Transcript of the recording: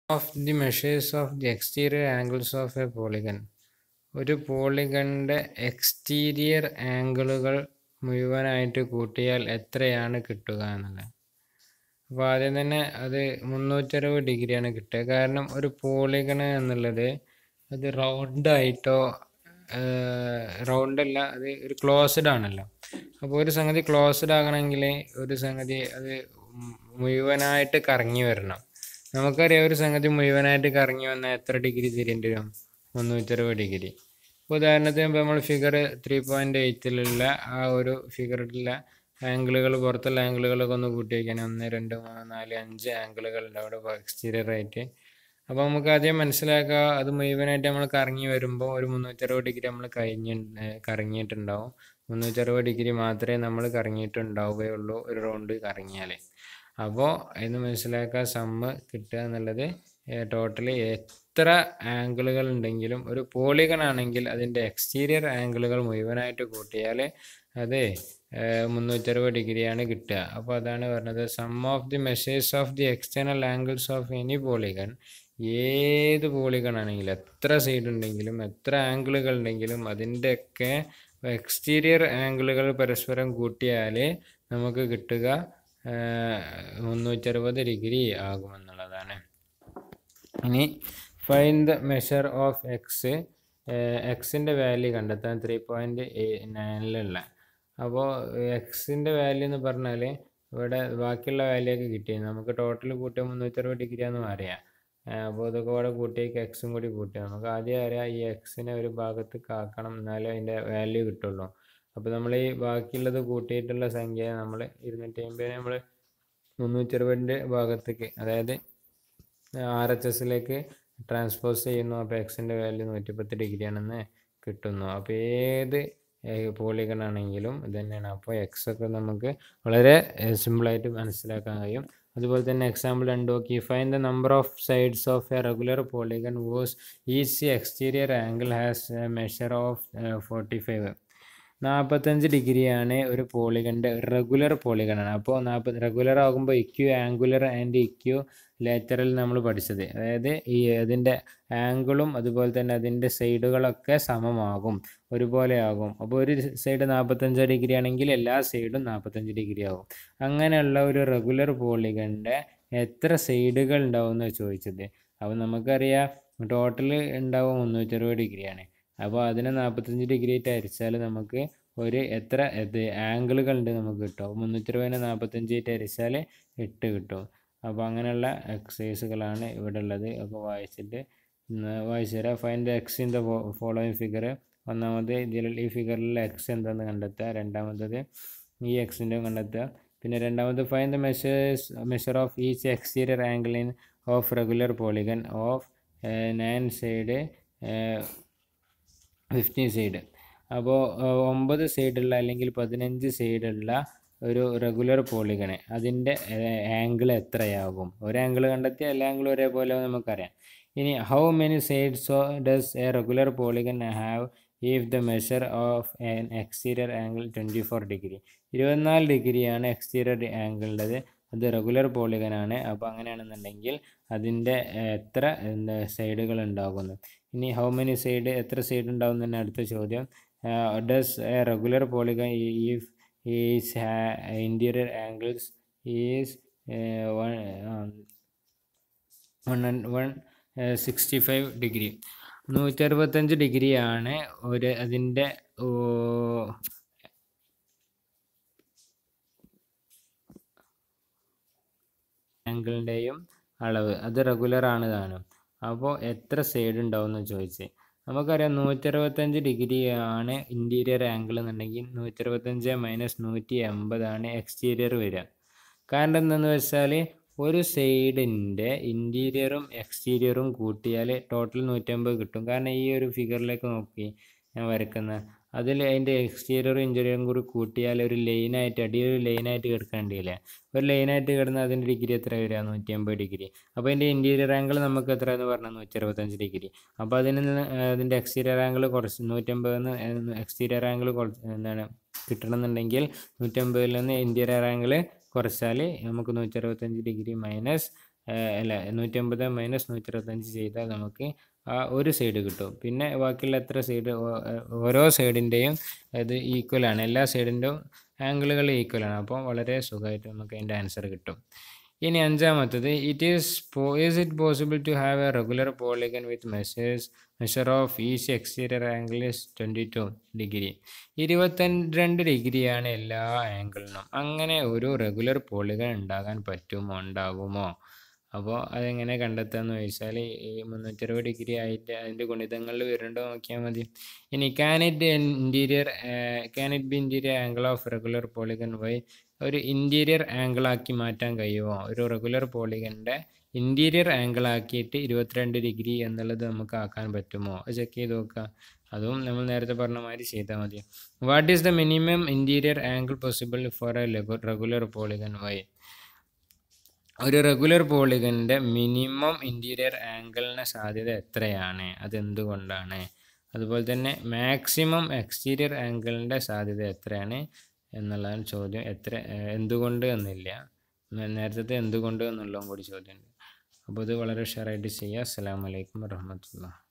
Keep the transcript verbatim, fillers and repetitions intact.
of the measures of the exterior angles of a polygon. ഒരു പോളിഗണിൻ്റെ exterior ആംഗിളുകൾ മുഴുവനായിട്ട് കൂട്ടിയാൽ എത്രയാണ് കിട്ടുക എന്നുള്ളത്. അപ്പോൾ ആദ്യം തന്നെ അത് മുന്നൂറ്ററുപത് ഡിഗ്രിയാണ് കിട്ടുക. കാരണം ഒരു പോളിഗൺ എന്നുള്ളത് അത് റൗണ്ട് ആയിട്ടോ റൗണ്ട് അല്ല, അത് ഒരു ക്ലോസ്ഡ് ആണല്ലോ. അപ്പോൾ ഒരു സംഗതി ക്ലോസ്ഡ് ആകണമെങ്കിൽ ഒരു സംഗതി അത് മുഴുവനായിട്ട് കറങ്ങി വരണം. നമുക്കറിയാം ഒരു സംഗതി മുഴുവനായിട്ട് കറങ്ങി വന്നാൽ എത്ര ഡിഗ്രി തിരിയേണ്ടി വരും? മുന്നൂറ്ററുപത് ഡിഗ്രി. ഇപ്പോൾ ഉദാഹരണത്തിന് ഇപ്പോൾ നമ്മൾ ഫിഗർ ത്രീ പോയിൻറ്റ് എയ്റ്റിലുള്ള ആ ഒരു ഫിഗറിലുള്ള ആംഗിളുകൾ, പുറത്തുള്ള ആംഗിളുകളൊക്കെ ഒന്ന് കൂട്ടി വയ്ക്കാൻ ഒന്ന് രണ്ട് മൂന്ന് നാല് അഞ്ച് ആംഗിളുകളുണ്ട് അവിടെ എക്സ്റ്റീരിയർ ആയിട്ട്. അപ്പോൾ നമുക്ക് ആദ്യം മനസ്സിലാക്കുക, അത് മുഴുവനായിട്ട് നമ്മൾ കറങ്ങി വരുമ്പോൾ ഒരു മുന്നൂറ്ററുപത് ഡിഗ്രി നമ്മൾ കഴിഞ്ഞ് കറങ്ങിയിട്ടുണ്ടാവും. മുന്നൂറ്ററുപത് ഡിഗ്രി മാത്രമേ നമ്മൾ കറങ്ങിയിട്ടുണ്ടാവുകയുള്ളൂ ഒരു റൗണ്ട് കറങ്ങിയാൽ. അപ്പോൾ എന്ന് മനസ്സിലാക്കുക, സമ്മ് കിട്ടുക എന്നുള്ളത് ടോട്ടലി എത്ര ആംഗിളുകൾ ഉണ്ടെങ്കിലും ഒരു പോളിഗൺ ആണെങ്കിൽ അതിൻ്റെ എക്സ്റ്റീരിയർ ആംഗിളുകൾ മുഴുവനായിട്ട് കൂട്ടിയാൽ അത് മുന്നൂറ്ററുപത് ഡിഗ്രിയാണ് കിട്ടുക. അപ്പോൾ അതാണ് പറഞ്ഞത്, sum of the measures of the external angles of any polygon. ഏത് പോളിഗൺ ആണെങ്കിലും എത്ര സൈഡ് ഉണ്ടെങ്കിലും എത്ര ആംഗിളുകൾ ഉണ്ടെങ്കിലും അതിൻ്റെയൊക്കെ എക്സ്റ്റീരിയർ ആംഗിളുകൾ പരസ്പരം കൂട്ടിയാൽ നമുക്ക് കിട്ടുക മുന്നൂറ്ററുപത് ഡിഗ്രി ആകുമെന്നുള്ളതാണ്. ഇനി find the measure of x. എക്സിൻ്റെ വാല്യൂ കണ്ടെത്താൻ ത്രീ പോയിൻറ്റ് നയനിലുള്ള. അപ്പോൾ എക്സിൻ്റെ വാല്യൂ എന്ന് പറഞ്ഞാൽ ഇവിടെ ബാക്കിയുള്ള വാല്യൂ ഒക്കെ കിട്ടിയത് നമുക്ക് ടോട്ടൽ കൂട്ടിയ മുന്നൂറ്ററുപത് ഡിഗ്രിയാണെന്ന് അറിയാം. അപ്പോൾ ഇതൊക്കെ കൂടെ കൂട്ടിയേക്ക് എക്സും കൂടി കൂട്ടിയാൽ നമുക്ക് ആദ്യം അറിയാം ഈ എക്സിനെ ഒരു ഭാഗത്ത് കാക്കണം, എന്നാലേ അതിൻ്റെ വാല്യൂ കിട്ടുള്ളൂ. അപ്പോൾ നമ്മൾ ഈ ബാക്കിയുള്ളത് കൂട്ടിയിട്ടുള്ള സംഖ്യ നമ്മൾ ഇരുന്നൂറ്റി അമ്പതിനെ നമ്മൾ മുന്നൂറ്ററുപതിൻ്റെ ഭാഗത്തേക്ക്, അതായത് ആർ എച്ച് എസിലേക്ക് ട്രാൻസ്പോസ് ചെയ്യുന്നു. അപ്പോൾ എക്സിൻ്റെ വാല്യൂ നൂറ്റിപ്പത്ത് ഡിഗ്രി ആണെന്ന് കിട്ടുന്നു. അപ്പോൾ ഏത് പോളിഗൺ ആണെങ്കിലും ഇത് തന്നെയാണ്. അപ്പോൾ എക്സ് ഒക്കെ നമുക്ക് വളരെ സിമ്പിളായിട്ട് മനസ്സിലാക്കാൻ കഴിയും. അതുപോലെ തന്നെ എക്സാമ്പിൾ രണ്ട് നോക്കി. Find the number of sides of a regular polygon whose each exterior angle has a measure of forty five. നാൽപ്പത്തഞ്ച് ഡിഗ്രിയാണ് ഒരു പോളിഗണിൻ്റെ റെഗുലർ പോളിഗണാണ്. അപ്പോൾ നാൽപ്പത് റെഗുലർ ആകുമ്പോൾ equiangular and equilateral നമ്മൾ പഠിച്ചത്, അതായത് ഈ അതിൻ്റെ ആംഗിളും അതുപോലെ തന്നെ അതിൻ്റെ സൈഡുകളൊക്കെ സമമാകും, ഒരുപോലെ ആകും. അപ്പോൾ ഒരു സൈഡ് നാൽപ്പത്തഞ്ച് ഡിഗ്രി ആണെങ്കിൽ എല്ലാ സൈഡും നാൽപ്പത്തഞ്ച് ഡിഗ്രി ആകും. അങ്ങനെയുള്ള ഒരു റെഗുലർ പോളിഗണിൻ്റെ എത്ര സൈഡുകൾ ഉണ്ടാവും എന്ന് ചോദിച്ചത്. അപ്പോൾ നമുക്കറിയാം ടോട്ടൽ ഉണ്ടാവും മുന്നൂറ്ററുപത് ഡിഗ്രിയാണ്. അപ്പോൾ അതിനെ നാൽപ്പത്തഞ്ച് ഡിഗ്രി ആയിട്ട് അരിച്ചാൽ നമുക്ക് ഒരു എത്ര ഇത് ആംഗിളുകൾ ഉണ്ട് നമുക്ക് കിട്ടും. മുന്നൂറ്ററുപതിനെ നാൽപ്പത്തഞ്ച് ആയിട്ട് അരിച്ചാൽ എട്ട് കിട്ടും. അപ്പോൾ അങ്ങനെയുള്ള എക്സസൈസുകളാണ് ഇവിടെ ഉള്ളത്. ഒക്കെ വായിച്ചിട്ട് വായിച്ചു തരാം. Find x in the following figure. ഒന്നാമത് ഇതിൽ ഈ ഫിഗറിലെ എക്സ് എന്താണെന്ന് കണ്ടെത്തുക. രണ്ടാമത്തത് ഈ എക്സിൻ്റെ കണ്ടെത്തുക. പിന്നെ രണ്ടാമത് find the measures measure of each exterior angle in of regular polygon of nine side fifteen side. അപ്പോൾ ഒമ്പത് സൈഡുള്ള അല്ലെങ്കിൽ പതിനഞ്ച് സൈഡുള്ള ഒരു റെഗുലർ പോളിഗണ് അതിൻ്റെ ആംഗിൾ എത്രയാകും? ഒരു ആംഗിൾ കണ്ടെത്തിയാൽ എല്ലാ ആംഗിളും ഒരേപോലെ നമുക്കറിയാം. ഇനി how many sides does a regular polygon have if the measure of an exterior angle twenty four degree. ഇരുപത്തിനാല് ഡിഗ്രിയാണ് എക്സ്റ്റീരിയർ ആംഗിളുള്ളത്, അത് റെഗുലർ പോളിഗനാണ്. അപ്പോൾ അങ്ങനെയാണെന്നുണ്ടെങ്കിൽ അതിൻ്റെ എത്ര സൈഡുകൾ ഉണ്ടാകുന്നു. ഇനി ഹൗ മെനി സൈഡ്, എത്ര സൈഡ് ഉണ്ടാകും തന്നെ അടുത്ത ചോദ്യം. Does a regular polygon if is interior angles is one one sixty five degree. നൂറ്ററുപത്തഞ്ച് ഡിഗ്രിയാണ് ഒരു അതിൻ്റെ ആംഗിളിൻ്റെയും അളവ്, അത് റെഗുലർ ആണ് താനും. അപ്പോൾ എത്ര സൈഡ് ഉണ്ടാവും എന്ന് ചോദിച്ച് നമുക്കറിയാം നൂറ്ററുപത്തഞ്ച് ഡിഗ്രിയാണ് ഇൻറ്റീരിയർ ആംഗിൾ എന്നുണ്ടെങ്കിൽ നൂറ്ററുപത്തഞ്ച് മൈനസ് നൂറ്റി എൺപതാണ് എക്സ്റ്റീരിയർ വരിക. കാരണം എന്താണെന്ന് വെച്ചാൽ ഒരു സൈഡിൻ്റെ ഇൻറ്റീരിയറും എക്സ്റ്റീരിയറും കൂട്ടിയാൽ ടോട്ടൽ നൂറ്റമ്പത് കിട്ടും. കാരണം ഈ ഒരു ഫിഗറിലേക്ക് നോക്കി ഞാൻ വരക്കുന്ന അതിൽ അതിൻ്റെ എക്സ്റ്റീരിയറും ഇൻറ്റീരിയറും കൂടി കൂട്ടിയാൽ ഒരു ലൈനായിട്ട് അടിയൊരു ലൈനായിട്ട് കിടക്കേണ്ടിയില്ലേ. ഒരു ലൈനായിട്ട് കിടന്നാൽ അതിൻ്റെ ഡിഗ്രി എത്ര വരിക? നൂറ്റി അമ്പത് ഡിഗ്രി. അപ്പോൾ അതിൻ്റെ ഇൻറ്റീരിയർ ആംഗിൾ നമുക്ക് എത്ര എന്ന് പറഞ്ഞാൽ നൂറ്റി അറുപത്തഞ്ച് ഡിഗ്രി. അപ്പോൾ അതിന് അതിൻ്റെ എക്സ്റ്റീരിയർ ആംഗിൾ കുറച്ച് നൂറ്റമ്പതിൽ നിന്ന് എക്സ്റ്റീരിയർ ആംഗിൾ എന്താണ് കിട്ടണമെന്നുണ്ടെങ്കിൽ നൂറ്റമ്പതിൽ നിന്ന് ഇൻറ്റീരിയർ ആംഗിൾ കുറച്ചാൽ നമുക്ക് നൂറ്റി അറുപത്തഞ്ച് ഡിഗ്രി മൈനസ് അല്ല നൂറ്റി അമ്പത് മൈനസ് നൂറ്റി ഇരുപത്തഞ്ച് ചെയ്താൽ നമുക്ക് ആ ഒരു സൈഡ് കിട്ടും. പിന്നെ ബാക്കിയുള്ള എത്ര സൈഡ് ഓരോ സൈഡിൻ്റെയും അത് ഈക്വലാണ്, എല്ലാ സൈഡിൻ്റെയും ആംഗിളുകൾ ഈക്വലാണ്. അപ്പോൾ വളരെ സുഖമായിട്ട് നമുക്ക് അതിൻ്റെ ആൻസർ കിട്ടും. ഇനി അഞ്ചാമത്തത്, it is is it possible to have a regular polygon with measures measure of each exterior angle is twenty two degree. ഇരുപത്തിരണ്ട് ഡിഗ്രിയാണ് എല്ലാ ആംഗിളിനും. അങ്ങനെ ഒരു റെഗുലർ പോളിഗൺ ഉണ്ടാകാൻ പറ്റുമോ, ഉണ്ടാകുമോ? അപ്പോൾ അതെങ്ങനെ കണ്ടെത്താമെന്ന് ചോദിച്ചാൽ ഈ മുന്നൂറ്റി അറുപത് ഡിഗ്രി ആയിട്ട് അതിൻ്റെ ഗുണിതങ്ങളിൽ വരുന്നുണ്ടോ നോക്കിയാൽ മതി. ഇനി can it interior can it be interior angle of regular polygon why, ഒരു ഇൻറ്റീരിയർ ആംഗിളാക്കി മാറ്റാൻ കഴിയുമോ? ഒരു റെഗുലർ പോളിഗൻ്റെ ഇൻറ്റീരിയർ ആംഗിളാക്കിയിട്ട് ഇരുപത്തിരണ്ട് ഡിഗ്രി എന്നുള്ളത് നമുക്ക് ആക്കാൻ പറ്റുമോ? അത് ചെക്ക് ചെയ്ത് നോക്കുക. അതും നമ്മൾ നേരത്തെ പറഞ്ഞ മാതിരി ചെയ്താൽ മതി. What is the minimum interior angle possible for a regular polygon why? ഒരു റെഗുലർ പോളിഗൻ്റെ മിനിമം ഇൻറ്റീരിയർ ആംഗിളിന് സാധ്യത എത്രയാണ്, അതെന്തുകൊണ്ടാണ്? അതുപോലെ തന്നെ മാക്സിമം എക്സ്റ്റീരിയർ ആംഗിളിൻ്റെ സാധ്യത എത്രയാണ് എന്നുള്ളതാണ് ചോദ്യം. എത്ര എന്തുകൊണ്ട് എന്നില്ല, നേരത്തെ എന്തുകൊണ്ട് എന്നുള്ളതും കൂടി ചോദ്യമുണ്ട്. അപ്പോൾ ഇത് വളരെ ഉഷാറായിട്ട് ചെയ്യുക. അസ്സലാമു അലൈക്കും വറഹ്മത്തുള്ളാഹി.